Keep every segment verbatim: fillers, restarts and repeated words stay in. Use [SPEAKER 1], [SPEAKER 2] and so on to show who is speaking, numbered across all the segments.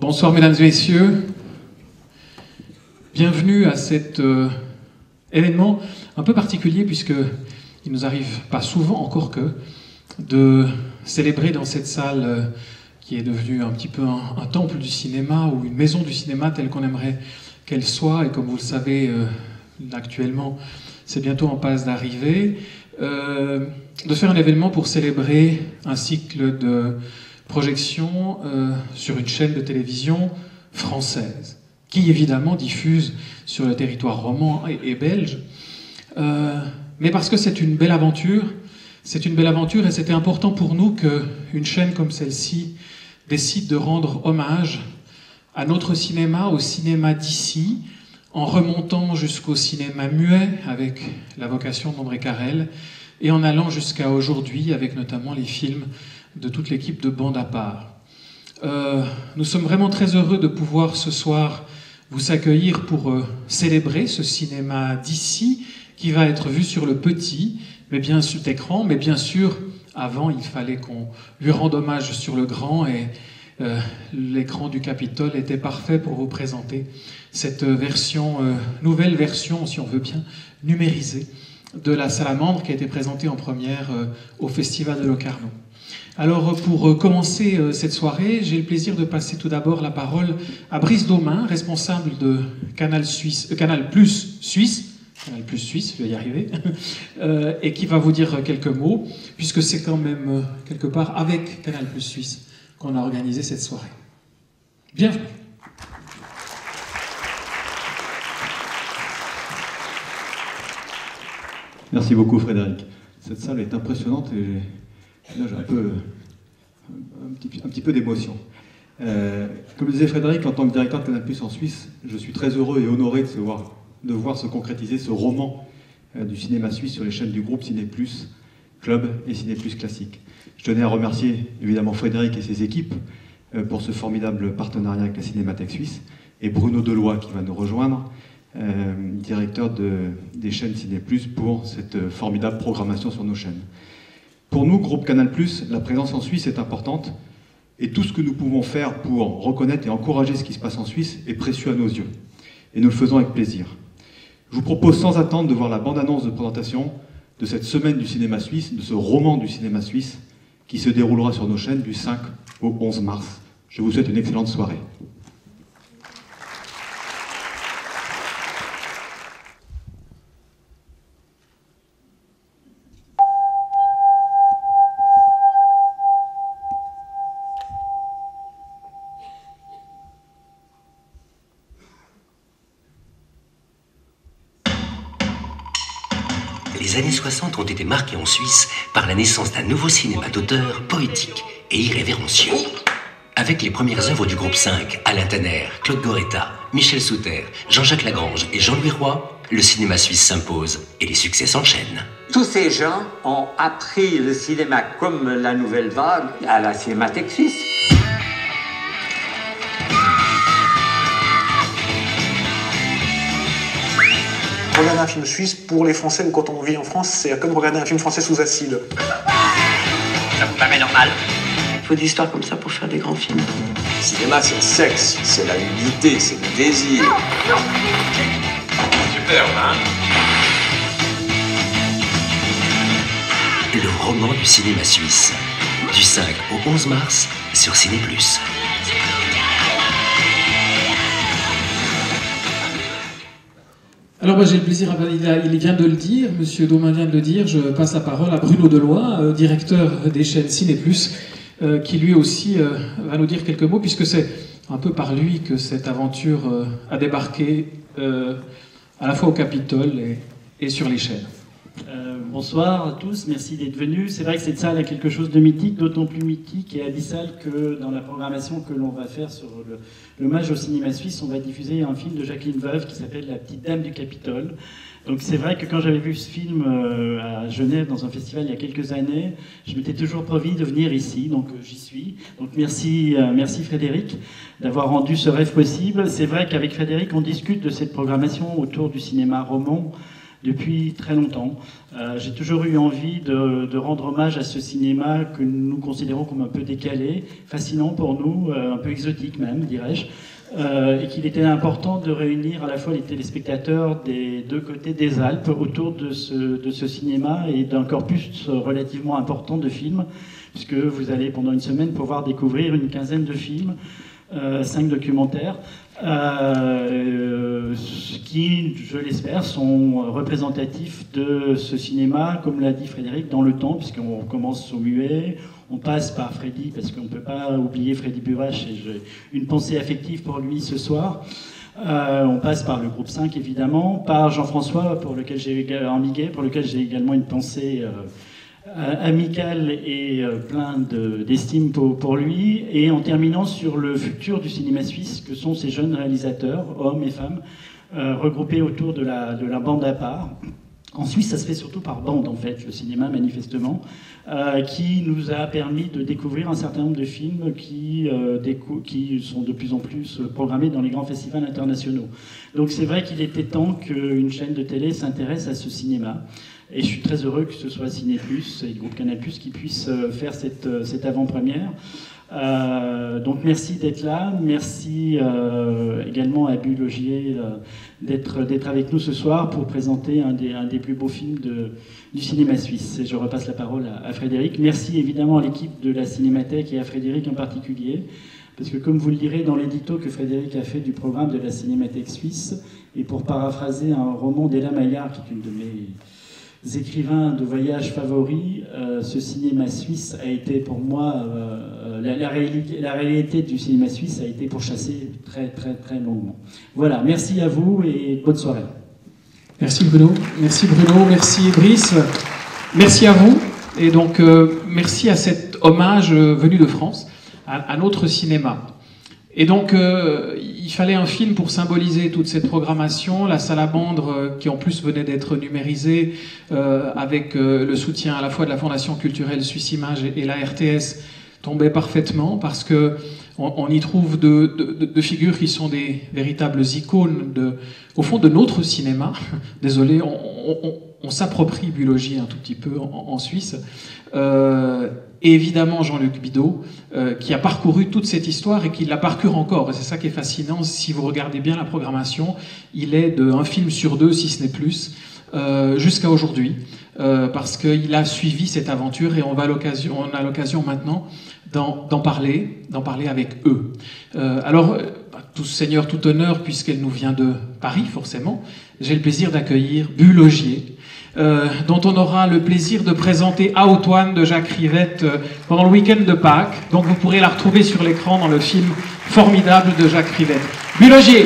[SPEAKER 1] Bonsoir mesdames et messieurs, bienvenue à cet euh, événement un peu particulier puisque il nous arrive pas souvent, encore que, de célébrer dans cette salle euh, qui est devenue un petit peu un, un temple du cinéma ou une maison du cinéma telle qu'on aimerait qu'elle soit, et comme vous le savez euh, actuellement c'est bientôt en passe d'arriver, euh, de faire un événement pour célébrer un cycle de projection euh, sur une chaîne de télévision française, qui évidemment diffuse sur le territoire roman et, et belge, euh, mais parce que c'est une belle aventure, c'est une belle aventure et c'était important pour nous qu'une chaîne comme celle-ci décide de rendre hommage à notre cinéma, au cinéma d'ici, en remontant jusqu'au cinéma muet avec la vocation d'André Carrel et en allant jusqu'à aujourd'hui avec notamment les films de toute l'équipe de Bande à part. Euh, nous sommes vraiment très heureux de pouvoir ce soir vous accueillir pour euh, célébrer ce cinéma d'ici qui va être vu sur le petit, mais bien sûr écran, mais bien sûr avant il fallait qu'on lui rende hommage sur le grand et euh, l'écran du Capitole était parfait pour vous présenter cette version, euh, nouvelle version, si on veut bien, numérisée de la Salamandre qui a été présentée en première euh, au Festival de Locarno. Alors pour commencer cette soirée, j'ai le plaisir de passer tout d'abord la parole à Brice Daumain, responsable de Canal, Suisse, euh, Canal Plus Suisse, Canal Plus Suisse, je vais y arriver, euh, et qui va vous dire quelques mots, puisque c'est quand même euh, quelque part avec Canal Plus Suisse qu'on a organisé cette soirée. Bienvenue.
[SPEAKER 2] Merci beaucoup Frédéric. Cette salle est impressionnante et là j'ai un peu, un petit, un petit peu d'émotion. Euh, comme le disait Frédéric, en tant que directeur de Canal Plus en Suisse, je suis très heureux et honoré de, se voir, de voir se concrétiser ce roman euh, du cinéma suisse sur les chaînes du groupe Ciné Plus Club et Ciné Plus Classique. Je tenais à remercier évidemment Frédéric et ses équipes euh, pour ce formidable partenariat avec la Cinémathèque suisse et Bruno Deloy qui va nous rejoindre, euh, directeur de, des chaînes Ciné Plus, pour cette euh, formidable programmation sur nos chaînes. Pour nous, groupe Canal plus, la présence en Suisse est importante et tout ce que nous pouvons faire pour reconnaître et encourager ce qui se passe en Suisse est précieux à nos yeux. Et nous le faisons avec plaisir. Je vous propose sans attendre de voir la bande-annonce de présentation de cette semaine du cinéma suisse, de ce roman du cinéma suisse qui se déroulera sur nos chaînes du cinq au onze mars. Je vous souhaite une excellente soirée.
[SPEAKER 3] Les années soixante ont été marquées en Suisse par la naissance d'un nouveau cinéma d'auteur poétique et irrévérencieux. Avec les premières œuvres du groupe cinq, Alain Tanner, Claude Goretta, Michel Souter, Jean-Jacques Lagrange et Jean-Louis Roy, le cinéma suisse s'impose et les succès s'enchaînent.
[SPEAKER 4] Tous ces gens ont appris le cinéma comme la nouvelle vague à la Cinémathèque suisse.
[SPEAKER 5] Regarder un film suisse, pour les Français, ou quand on vit en France, c'est comme regarder un film français sous acide.
[SPEAKER 6] Ça vous paraît normal?
[SPEAKER 7] Il faut des histoires comme ça pour faire des grands films.
[SPEAKER 8] Le cinéma, c'est le sexe, c'est la nudité, c'est le désir.
[SPEAKER 6] Super, hein?
[SPEAKER 3] Le roman du cinéma suisse, du cinq au onze mars sur Ciné Plus.
[SPEAKER 1] Alors moi j'ai le plaisir, il, a, il vient de le dire, Monsieur Daumain vient de le dire, je passe la parole à Bruno Deloy, euh, directeur des chaînes Ciné Plus, euh, qui lui aussi euh, va nous dire quelques mots, puisque c'est un peu par lui que cette aventure euh, a débarqué euh, à la fois au Capitole et, et sur les chaînes.
[SPEAKER 9] Euh, bonsoir à tous, merci d'être venus. C'est vrai que cette salle a quelque chose de mythique, d'autant plus mythique et abyssal que dans la programmation que l'on va faire sur l'hommage au cinéma suisse, on va diffuser un film de Jacqueline Veuve qui s'appelle La Petite Dame du Capitole. Donc c'est vrai que quand j'avais vu ce film euh, à Genève dans un festival il y a quelques années, je m'étais toujours promis de venir ici, donc euh, j'y suis. Donc merci, euh, merci Frédéric d'avoir rendu ce rêve possible. C'est vrai qu'avec Frédéric on discute de cette programmation autour du cinéma roman depuis très longtemps. Euh, j'ai toujours eu envie de, de rendre hommage à ce cinéma que nous considérons comme un peu décalé, fascinant pour nous, euh, un peu exotique même, dirais-je, euh, et qu'il était important de réunir à la fois les téléspectateurs des deux côtés des Alpes autour de ce, de ce cinéma et d'un corpus relativement important de films, puisque vous allez pendant une semaine pouvoir découvrir une quinzaine de films, euh, cinq documentaires, Euh, qui, je l'espère, sont représentatifs de ce cinéma, comme l'a dit Frédéric, dans le temps, puisqu'on commence au muet, on passe par Freddy, parce qu'on ne peut pas oublier Freddy Burache, et j'ai une pensée affective pour lui ce soir. Euh, on passe par le groupe cinq, évidemment, par Jean-François, pour lequel j'ai Miguel, pour lequel j'ai également une pensée euh, amical et euh, plein d'estime de, pour, pour lui, et en terminant sur le futur du cinéma suisse, que sont ces jeunes réalisateurs, hommes et femmes, euh, regroupés autour de la, de la bande à part. En Suisse, ça se fait surtout par bande, en fait, le cinéma, manifestement, euh, qui nous a permis de découvrir un certain nombre de films qui, euh, qui sont de plus en plus programmés dans les grands festivals internationaux. Donc c'est vrai qu'il était temps qu'une chaîne de télé s'intéresse à ce cinéma. Et je suis très heureux que ce soit Ciné Plus et le groupe Canal Plus qui puissent faire cette, cette avant-première. Euh, donc merci d'être là, merci euh, également à Bulle Ogier euh, d'être d'être avec nous ce soir pour présenter un des, un des plus beaux films de, du cinéma suisse. Et je repasse la parole à, à Frédéric. Merci évidemment à l'équipe de la Cinémathèque et à Frédéric en particulier, parce que comme vous le direz dans l'édito que Frédéric a fait du programme de la Cinémathèque suisse, et pour paraphraser un roman d'Ella Maillard, qui est une de mes écrivains de voyage favoris, euh, ce cinéma suisse a été pour moi, euh, la, la, réalité, la réalité du cinéma suisse a été pourchassée très très très longuement. Voilà, merci à vous et bonne soirée.
[SPEAKER 1] Merci Bruno, merci Bruno, merci Brice, merci à vous, et donc euh, merci à cet hommage venu de France à, à notre cinéma. Et donc, euh, il fallait un film pour symboliser toute cette programmation. La Salamandre, euh, qui en plus venait d'être numérisée, euh, avec euh, le soutien à la fois de la Fondation culturelle Suisse Image et, et la R T S, tombait parfaitement, parce que on, on y trouve de, de, de figures qui sont des véritables icônes, de, au fond, de notre cinéma. Désolé, on, on, on s'approprie Bulle Ogier un tout petit peu en, en Suisse. Euh, et évidemment Jean-Luc Bidault, euh, qui a parcouru toute cette histoire et qui la parcourt encore. Et c'est ça qui est fascinant. Si vous regardez bien la programmation, il est de un film sur deux, si ce n'est plus, euh, jusqu'à aujourd'hui, euh, parce qu'il a suivi cette aventure et on, va l'occasion, on a l'occasion maintenant d'en, d'en parler, d'en parler avec eux. Euh, alors, tout seigneur, tout honneur, puisqu'elle nous vient de Paris, forcément, j'ai le plaisir d'accueillir Bulle Ogier, Euh, dont on aura le plaisir de présenter Aotoine de Jacques Rivette euh, pendant le week-end de Pâques. Donc vous pourrez la retrouver sur l'écran dans le film formidable de Jacques Rivette. Bulle Ogier.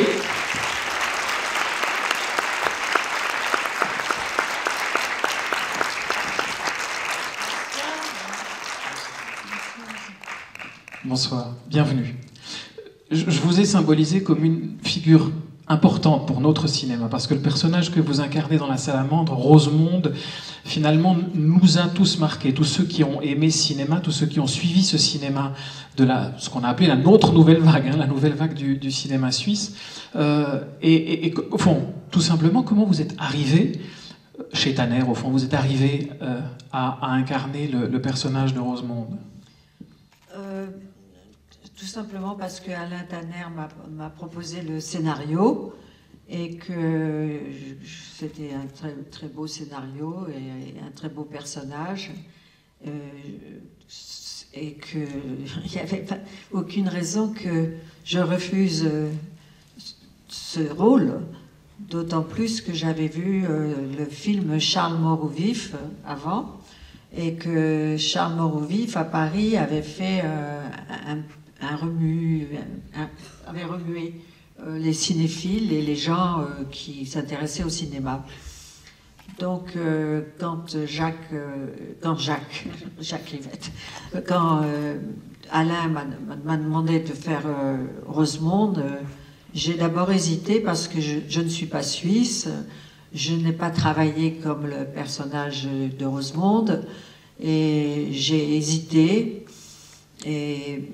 [SPEAKER 1] Bonsoir, bienvenue. Je, je vous ai symbolisé comme une figure importante pour notre cinéma, parce que le personnage que vous incarnez dans La Salamandre, Rosemonde, finalement nous a tous marqués, tous ceux qui ont aimé ce cinéma, tous ceux qui ont suivi ce cinéma de la, ce qu'on a appelé la nôtre nouvelle vague, hein, la nouvelle vague du, du cinéma suisse. Euh, et, et, et au fond, tout simplement, comment vous êtes arrivé chez Tanner, au fond, vous êtes arrivé euh, à, à incarner le, le personnage de Rosemonde?
[SPEAKER 10] euh... Tout simplement parce que Alain Tanner m'a proposé le scénario et que c'était un très, très beau scénario et un très beau personnage, euh, et qu'il n'y avait pas, aucune raison que je refuse ce rôle, d'autant plus que j'avais vu euh, le film Charles Mort ou Vif avant, et que Charles Mort ou Vif à Paris avait fait euh, un un remue, un, avait remué euh, les cinéphiles et les gens euh, qui s'intéressaient au cinéma. Donc, euh, quand Jacques, euh, quand Jacques, Jacques Rivette, quand euh, Alain m'a demandé de faire euh, Rosemonde, euh, j'ai d'abord hésité parce que je, je ne suis pas suisse, je n'ai pas travaillé comme le personnage de Rosemonde, et j'ai hésité, et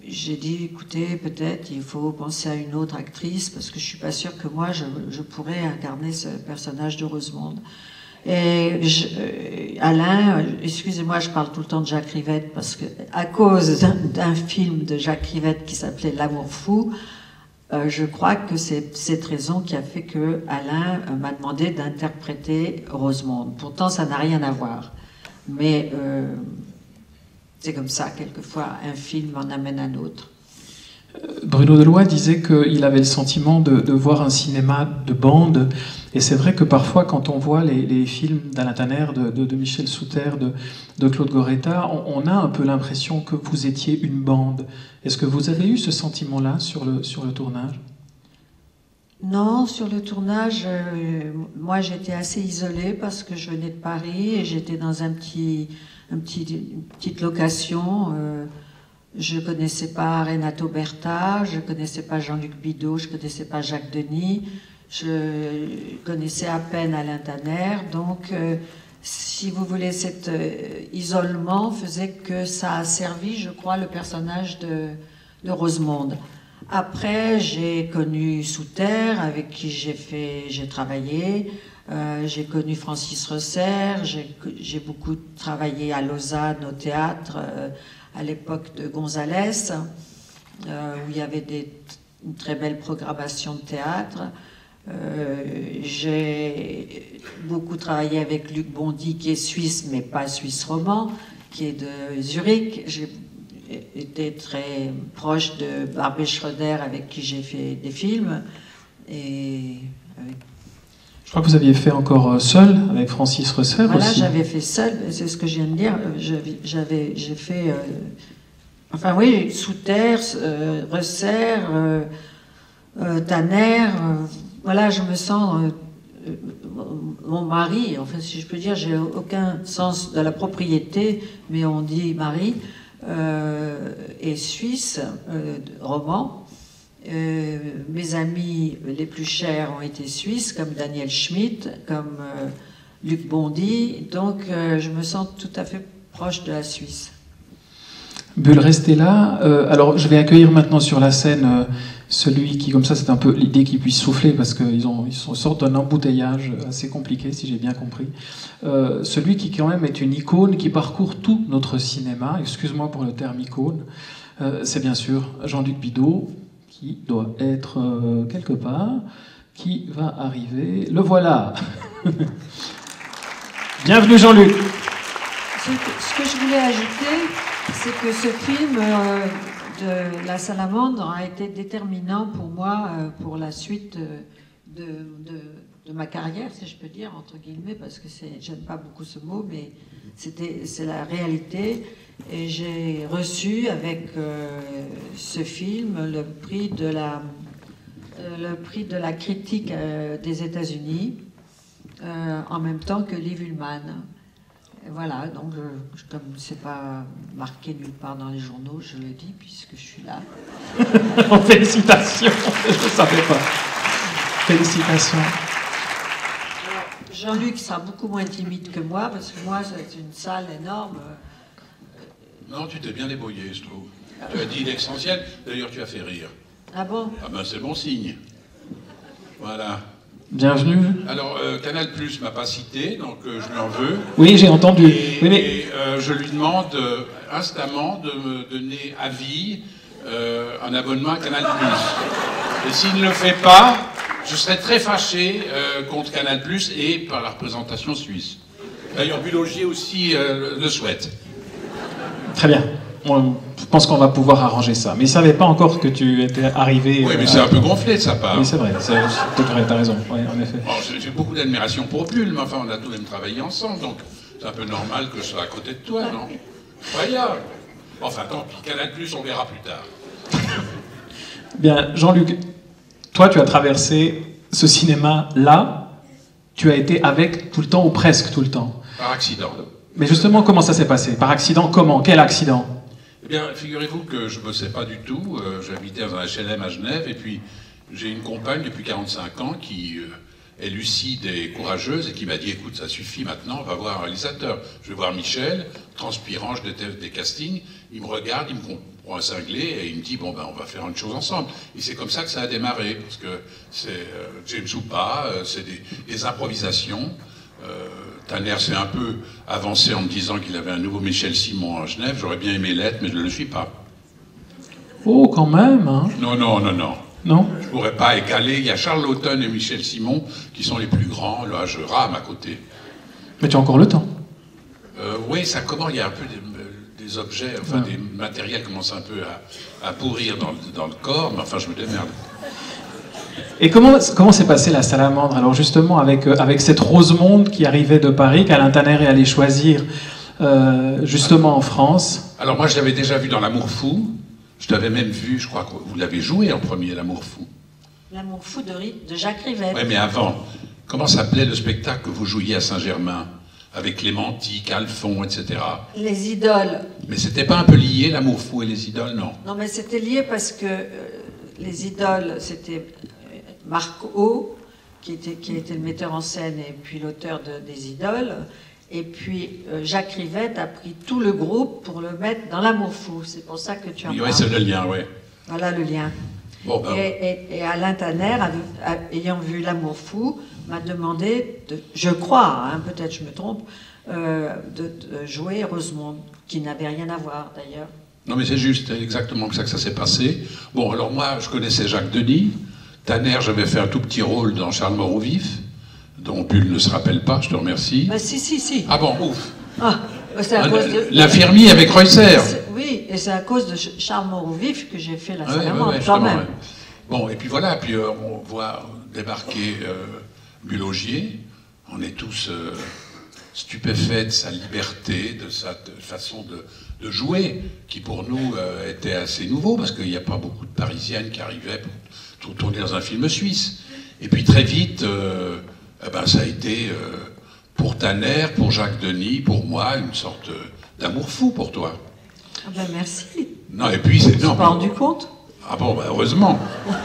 [SPEAKER 10] j'ai dit, écoutez, peut-être il faut penser à une autre actrice, parce que je suis pas sûre que moi, je, je pourrais incarner ce personnage de Rosemonde. Et je, euh, Alain, excusez-moi, je parle tout le temps de Jacques Rivette, parce que à cause d'un, d'un film de Jacques Rivette qui s'appelait L'amour fou, euh, je crois que c'est cette raison qui a fait que Alain euh, m'a demandé d'interpréter Rosemonde. Pourtant, ça n'a rien à voir. Mais... Euh, c'est comme ça, quelquefois, un film en amène un autre.
[SPEAKER 1] Bruno Deloy disait qu'il avait le sentiment de, de voir un cinéma de bande, et c'est vrai que parfois, quand on voit les, les films d'Alain Tanner, de, de, de Michel Souter, de, de Claude Goretta, on, on a un peu l'impression que vous étiez une bande. Est-ce que vous avez eu ce sentiment-là sur le, sur le tournage ?
[SPEAKER 10] Non, sur le tournage, euh, moi j'étais assez isolée parce que je venais de Paris et j'étais dans un petit... Un petit, une petite location. Euh, je ne connaissais pas Renato Berta, je ne connaissais pas Jean-Luc Bidault, je ne connaissais pas Jacques Denis, je connaissais à peine Alain Tanner. Donc, euh, si vous voulez, cet euh, isolement faisait que ça a servi, je crois, le personnage de, de Rosemonde. Après, j'ai connu Souter, avec qui j'ai fait, j'ai travaillé. Euh, j'ai connu Francis Resser, j'ai beaucoup travaillé à Lausanne au théâtre euh, à l'époque de Gonzalez, euh, où il y avait des, une très belle programmation de théâtre. Euh, j'ai beaucoup travaillé avec Luc Bondy, qui est suisse, mais pas suisse roman, qui est de Zurich. J'ai été très proche de Barbet Schroeder, avec qui j'ai fait des films. Et avec
[SPEAKER 1] Je crois que vous aviez fait encore Seul avec Francis Resser
[SPEAKER 10] voilà,
[SPEAKER 1] aussi.
[SPEAKER 10] Voilà, j'avais fait Seul, c'est ce que je viens de dire. J'avais, j'ai fait, euh, enfin oui, Souter, euh, Resser, euh, euh, Tanner. Euh, voilà, je me sens euh, mon mari. Enfin, si je peux dire, j'ai aucun sens de la propriété, mais on dit mari euh, est suisse, euh, roman. Euh, mes amis les plus chers ont été suisses, comme Daniel Schmitt, comme euh, Luc Bondy, donc euh, je me sens tout à fait proche de la Suisse.
[SPEAKER 1] Bulle, restez là. Euh, alors, je vais accueillir maintenant sur la scène euh, celui qui, comme ça, c'est un peu l'idée qu'il puisse souffler, parce qu'ils ont, ils sont, sortent d'un embouteillage assez compliqué, si j'ai bien compris. Euh, celui qui, quand même, est une icône qui parcourt tout notre cinéma, excuse-moi pour le terme icône, euh, c'est bien sûr Jean-Luc Bidault, qui doit être euh, quelque part, qui va arriver. Le voilà. Bienvenue Jean-Luc.
[SPEAKER 10] Ce que, ce que je voulais ajouter, c'est que ce film euh, de La Salamandre a été déterminant pour moi, euh, pour la suite de, de, de ma carrière, si je peux dire, entre guillemets, parce que j'aime pas beaucoup ce mot, mais c'est la réalité. Et j'ai reçu avec euh, ce film le prix de la, euh, le prix de la critique euh, des États-Unis, euh, en même temps que Liv Ullmann. Et voilà, donc je, comme c'est pas marqué nulle part dans les journaux, je le dis puisque je suis là.
[SPEAKER 1] Félicitations, je ne savais pas. Félicitations.
[SPEAKER 10] Jean-Luc sera beaucoup moins timide que moi, parce que moi, c'est une salle énorme.
[SPEAKER 11] Non, tu t'es bien débrouillé, je trouve. Tu as dit l'essentiel, d'ailleurs tu as fait rire.
[SPEAKER 10] Ah bon?
[SPEAKER 11] Ah ben c'est bon signe. Voilà.
[SPEAKER 1] Bienvenue.
[SPEAKER 11] Alors, euh, Canal Plus m'a pas cité, donc euh, je lui en veux.
[SPEAKER 1] Oui, j'ai entendu.
[SPEAKER 11] Et,
[SPEAKER 1] oui, mais...
[SPEAKER 11] et euh, je lui demande euh, instamment de me donner à vie euh, un abonnement à Canal Plus. Et s'il ne le fait pas, je serai très fâché euh, contre Canal Plus et par la représentation suisse. D'ailleurs, Bulogier aussi euh, le souhaite.
[SPEAKER 1] Très bien. On, je pense qu'on va pouvoir arranger ça. Mais il ne savait pas encore que tu étais arrivé...
[SPEAKER 11] Oui, mais
[SPEAKER 1] euh,
[SPEAKER 11] c'est un peu gonflé de sa part.
[SPEAKER 1] Oui, c'est vrai. Tu as raison. Oui, en effet.
[SPEAKER 11] Bon, j'ai beaucoup d'admiration pour Bulle, mais enfin, on a tout de même travaillé ensemble, donc c'est un peu normal que je sois à côté de toi, non? Incroyable. Enfin, tant pis. Canal Plus, on verra plus tard.
[SPEAKER 1] Bien, Jean-Luc, toi, tu as traversé ce cinéma-là. Tu as été avec tout le temps, ou presque tout le temps.
[SPEAKER 11] Par accident.
[SPEAKER 1] Mais justement, comment ça s'est passé? Par accident, comment? Quel accident?
[SPEAKER 11] Eh bien, figurez-vous que je ne bossais pas du tout. Euh, J'habitais dans un H L M à Genève, et puis j'ai une compagne depuis quarante-cinq ans qui euh, est lucide et courageuse, et qui m'a dit, écoute, ça suffit maintenant, on va voir un réalisateur. Je vais voir Michel, transpirant, je déteste des castings. Il me regarde, il me prend un cinglé et il me dit, bon, ben, on va faire une chose ensemble. Et c'est comme ça que ça a démarré, parce que c'est euh, James ou pas, euh, c'est des, des improvisations. Euh, Tanner s'est un peu avancé en me disant qu'il avait un nouveau Michel Simon à Genève. J'aurais bien aimé l'être, mais je ne le suis pas.
[SPEAKER 1] Oh, quand même, hein.
[SPEAKER 11] Non, non, non, non.
[SPEAKER 1] Non.
[SPEAKER 11] Je ne pourrais pas égaler. Il y a Charles Laughton et Michel Simon qui sont les plus grands. Là, je rame à côté.
[SPEAKER 1] Mais tu as encore le temps.
[SPEAKER 11] Euh, oui, ça commence. Il y a un peu des, des objets, enfin ouais. des matériels commencent un peu à, à pourrir dans, dans le corps, mais enfin, je me démerde.
[SPEAKER 1] Et comment comment s'est passée la salamandre? Alors justement, avec, euh, avec cette Rosemonde qui arrivait de Paris, qu'Alain Tanner est allé choisir euh, justement en France.
[SPEAKER 11] Alors moi, je l'avais déjà vu dans L'Amour fou. Je t'avais même vu, je crois que vous l'avez joué en premier, L'Amour fou.
[SPEAKER 10] L'Amour fou de, de Jacques Rivette.
[SPEAKER 11] Oui, mais avant, comment s'appelait le spectacle que vous jouiez à Saint-Germain, avec Clémentique, Alphon, et cetera.
[SPEAKER 10] Les idoles.
[SPEAKER 11] Mais c'était pas un peu lié, L'Amour fou et les idoles, non?
[SPEAKER 10] Non, mais c'était lié parce que euh, les idoles, c'était Marc O, qui était, qui était le metteur en scène et puis l'auteur de, des idoles. Et puis euh, Jacques Rivette a pris tout le groupe pour le mettre dans L'Amour fou. C'est pour ça que tu en
[SPEAKER 11] oui,
[SPEAKER 10] parles.
[SPEAKER 11] Oui, c'est le lien, oui.
[SPEAKER 10] Voilà le lien.
[SPEAKER 11] Bon, ben...
[SPEAKER 10] et, et, et Alain Tanner, a, a, ayant vu L'Amour fou, m'a demandé, de, je crois, hein, peut-être je me trompe, euh, de, de jouer Rosemonde, qui n'avait rien à voir d'ailleurs.
[SPEAKER 11] Non mais c'est juste, c'est exactement comme ça que ça s'est passé. Bon, alors moi, je connaissais Jacques Denis. Tanner, j'avais fait un tout petit rôle dans Charles mort ou vif, dont Bull ne se rappelle pas, je te remercie.
[SPEAKER 10] Bah si, si, si.
[SPEAKER 11] Ah bon, ouf.
[SPEAKER 10] Ah, c'est à
[SPEAKER 11] ah,
[SPEAKER 10] cause de...
[SPEAKER 11] L'infirmier avec Reusser.
[SPEAKER 10] Oui, et c'est à cause de Charles mort ou vif que j'ai fait la
[SPEAKER 11] ah,
[SPEAKER 10] salamandre,
[SPEAKER 11] ouais, ouais,
[SPEAKER 10] quand même.
[SPEAKER 11] Ouais. Bon, et puis voilà, puis euh, on voit débarquer euh, Bulogier. On est tous euh, stupéfaits de sa liberté, de sa de façon de, de jouer, qui pour nous euh, était assez nouveau, parce qu'il n'y a pas beaucoup de Parisiennes qui arrivaient pour, pour tourner dans un film suisse. Et puis très vite, euh, eh ben, ça a été euh, pour Tanner, pour Jacques Denis, pour moi, une sorte d'amour fou pour toi.
[SPEAKER 10] Ah ben merci.
[SPEAKER 11] Non, et puis c'est... Tu
[SPEAKER 10] t'es pas rendu compte?
[SPEAKER 11] Ah bon, ben, heureusement.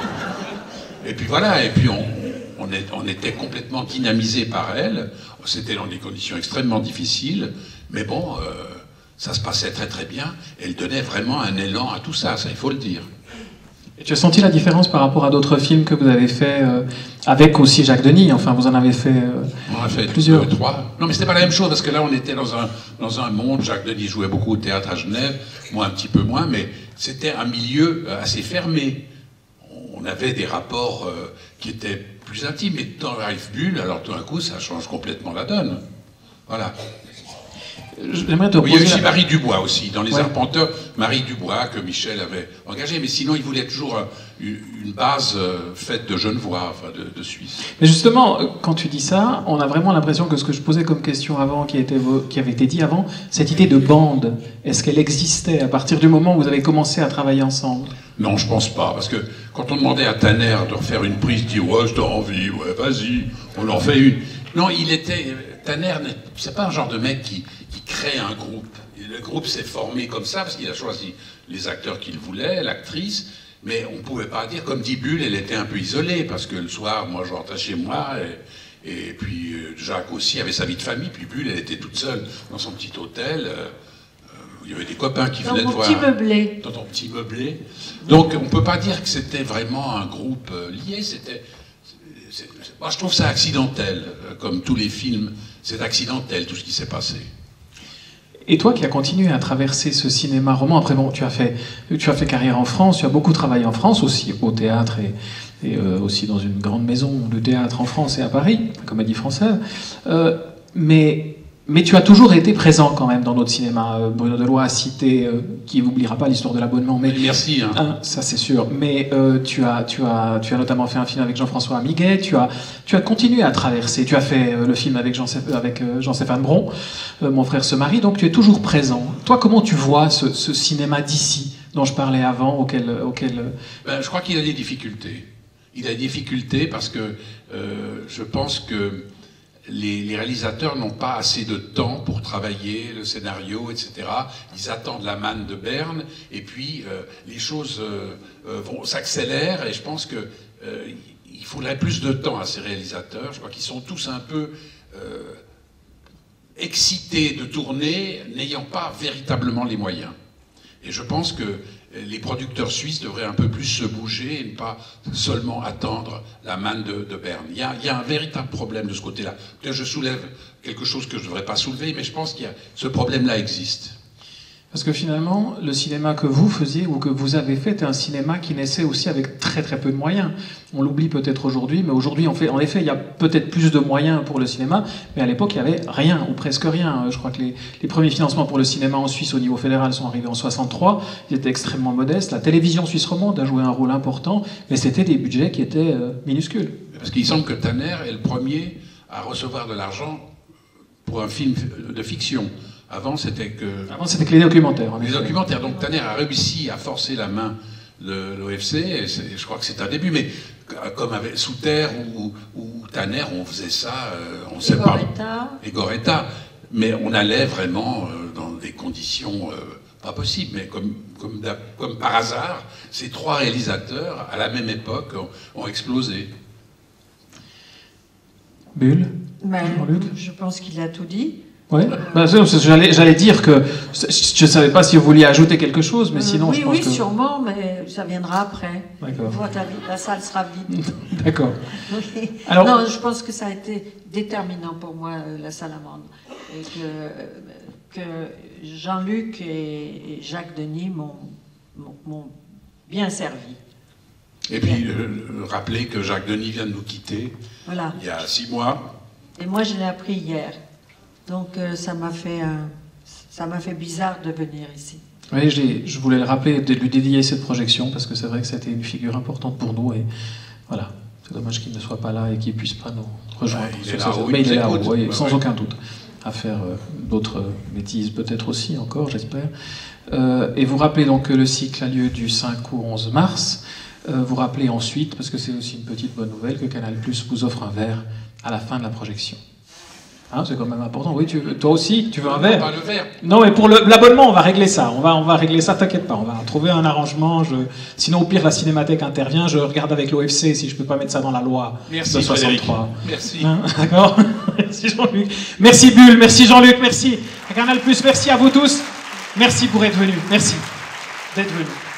[SPEAKER 11] Et puis voilà, et puis on, on, est, on était complètement dynamisé par elle. C'était dans des conditions extrêmement difficiles, mais bon, euh, ça se passait très très bien. Elle donnait vraiment un élan à tout ça, ça il faut le dire.
[SPEAKER 1] Et tu as senti la différence par rapport à d'autres films que vous avez fait euh, avec aussi Jacques Denis? Enfin, vous en avez fait, euh,
[SPEAKER 11] on a fait
[SPEAKER 1] plusieurs.
[SPEAKER 11] Deux, trois. Non, mais c'était pas la même chose parce que là, on était dans un dans un monde. Jacques Denis jouait beaucoup au théâtre à Genève, moi un petit peu moins, mais c'était un milieu assez fermé. On avait des rapports euh, qui étaient plus intimes. Et dans Arrive Bull, alors tout d'un coup, ça change complètement la donne. Voilà.
[SPEAKER 1] J'aimerais te
[SPEAKER 11] oui, il y a aussi
[SPEAKER 1] la...
[SPEAKER 11] Marie Dubois aussi, dans Les
[SPEAKER 1] ouais.
[SPEAKER 11] Arpenteurs, Marie Dubois que Michel avait engagé, mais sinon il voulait toujours une, une base euh, faite de Genevois, enfin de, de Suisse.
[SPEAKER 1] Mais justement, quand tu dis ça, on a vraiment l'impression que ce que je posais comme question avant, qui, était, qui avait été dit avant, cette idée de bande, est-ce qu'elle existait à partir du moment où vous avez commencé à travailler ensemble?
[SPEAKER 11] Non, je pense pas, parce que quand on demandait à Tanner de refaire une prise, il dit « Ouais, je t'ai envie, ouais, vas-y, on en fait une ». Non, il était... Tanner, c'est pas un genre de mec qui, qui crée un groupe. Et le groupe s'est formé comme ça, parce qu'il a choisi les acteurs qu'il voulait, l'actrice, mais on pouvait pas dire, comme dit Bull, elle était un peu isolée, parce que le soir, moi, je rentrais chez moi, et, et puis Jacques aussi avait sa vie de famille, puis Bull, elle était toute seule dans son petit hôtel. Euh, il y avait des copains qui venaient te voir.
[SPEAKER 10] Dans mon petit meublé.
[SPEAKER 11] Dans ton petit meublé. Donc, on peut pas dire que c'était vraiment un groupe lié, c'était... Moi, je trouve ça accidentel, comme tous les films, c'est accidentel tout ce qui s'est passé.
[SPEAKER 1] Et toi qui as continué à traverser ce cinéma roman, après bon, tu as fait, tu as fait carrière en France, tu as beaucoup travaillé en France aussi, au théâtre et, et euh, aussi dans une grande maison de théâtre en France et à Paris, la Comédie Française. Euh, mais, mais tu as toujours été présent quand même dans notre cinéma. Euh, Bruno Deloy a cité, euh, qui n'oubliera pas l'histoire de l'abonnement. Mais
[SPEAKER 11] merci. Hein.
[SPEAKER 1] Hein, ça c'est sûr. Mais euh, tu, as, tu, as, tu as notamment fait un film avec Jean-François Amiguet. Tu as, tu as continué à traverser. Tu as fait euh, le film avec, Jean, avec euh, Jean-Stéphane Bron, euh, Mon frère se marie. Donc tu es toujours présent. Toi, comment tu vois ce, ce cinéma d'ici dont je parlais avant, auquel... auquel...
[SPEAKER 11] Ben, je crois qu'il a des difficultés. Il a des difficultés parce que euh, je pense que Les, les réalisateurs n'ont pas assez de temps pour travailler le scénario, et cetera. Ils attendent la manne de Berne, et puis euh, les choses euh, euh, vont s'accélèrent, et je pense que euh, il faudrait plus de temps à ces réalisateurs. Je crois qu'ils sont tous un peu euh, excités de tourner, n'ayant pas véritablement les moyens. Et je pense que les producteurs suisses devraient un peu plus se bouger et ne pas seulement attendre la manne de, de Berne. Il y, a, il y a un véritable problème de ce côté-là. Peut-être je soulève quelque chose que je ne devrais pas soulever, mais je pense que ce problème-là existe.
[SPEAKER 1] Parce que finalement, le cinéma que vous faisiez ou que vous avez fait est un cinéma qui naissait aussi avec très très peu de moyens. On l'oublie peut-être aujourd'hui, mais aujourd'hui, en, fait, en effet, il y a peut-être plus de moyens pour le cinéma, mais à l'époque, il n'y avait rien, ou presque rien. Je crois que les, les premiers financements pour le cinéma en Suisse au niveau fédéral sont arrivés en soixante-trois, ils étaient extrêmement modestes. La télévision suisse romande a joué un rôle important, mais c'était des budgets qui étaient euh, minuscules.
[SPEAKER 11] Parce qu'il semble que Tanner est le premier à recevoir de l'argent pour un film de fiction. Avant, c'était que...
[SPEAKER 1] Avant, c'était que les documentaires.
[SPEAKER 11] Les documentaires. Donc, Tanner a réussi à forcer la main de l'O F C, et je crois que c'est un début, mais comme avec Souter ou, ou Tanner, on faisait ça, euh, on ne sait pas... Et Goretta. Mais on allait vraiment euh, dans des conditions euh, pas possibles, mais comme, comme, comme par hasard, ces trois réalisateurs, à la même époque, ont, ont explosé.
[SPEAKER 1] Bulle,
[SPEAKER 10] ben, je pense qu'il a tout dit.
[SPEAKER 1] Ouais. Ben, j'allais, j'allais dire que je ne savais pas si vous vouliez ajouter quelque chose, mais sinon
[SPEAKER 10] euh, oui,
[SPEAKER 1] je pense
[SPEAKER 10] oui,
[SPEAKER 1] que...
[SPEAKER 10] Oui, sûrement, mais ça viendra après.
[SPEAKER 1] D'accord.
[SPEAKER 10] La, la salle sera vide.
[SPEAKER 1] D'accord.
[SPEAKER 10] Oui.
[SPEAKER 1] Alors...
[SPEAKER 10] Non, je pense que ça a été déterminant pour moi, la salamandre. Et que, que Jean-Luc et Jacques Denis m'ont bien servi.
[SPEAKER 11] Et puis, euh, rappeler que Jacques Denis vient de nous quitter
[SPEAKER 10] voilà.
[SPEAKER 11] il y a six mois.
[SPEAKER 10] Et moi, je l'ai appris hier. Donc euh, ça m'a fait, euh, ça m'a fait bizarre de venir ici.
[SPEAKER 1] Oui, je voulais le rappeler, de lui dédier cette projection, parce que c'est vrai que c'était une figure importante pour nous, et voilà, c'est dommage qu'il ne soit pas là et qu'il ne puisse pas nous rejoindre.
[SPEAKER 11] Ouais, il est là,
[SPEAKER 1] mais il est là,
[SPEAKER 11] écoute,
[SPEAKER 1] oui,
[SPEAKER 11] bah,
[SPEAKER 1] sans
[SPEAKER 11] ouais.
[SPEAKER 1] aucun doute, à faire euh, d'autres bêtises peut-être aussi encore, j'espère. Euh, et vous rappelez donc que le cycle a lieu du cinq au onze mars. Euh, vous rappelez ensuite, parce que c'est aussi une petite bonne nouvelle, que Canal plus vous offre un verre à la fin de la projection. Hein, c'est quand même important. Oui, tu veux, toi aussi, tu veux un verre?
[SPEAKER 11] Pas le verre.
[SPEAKER 1] Non, mais pour l'abonnement, on va régler ça. On va, on va régler ça, t'inquiète pas. On va trouver un arrangement. Je... Sinon, au pire, la Cinémathèque intervient. Je regarde avec l'O F C si je peux pas mettre ça dans la loi
[SPEAKER 11] merci,
[SPEAKER 1] de soixante-trois.
[SPEAKER 11] Merci.
[SPEAKER 1] Hein, d'accord. Merci Jean-Luc. Merci Bulle. Merci Jean-Luc. Merci à Canal plus. Merci à vous tous. Merci pour être venus. Merci d'être venus.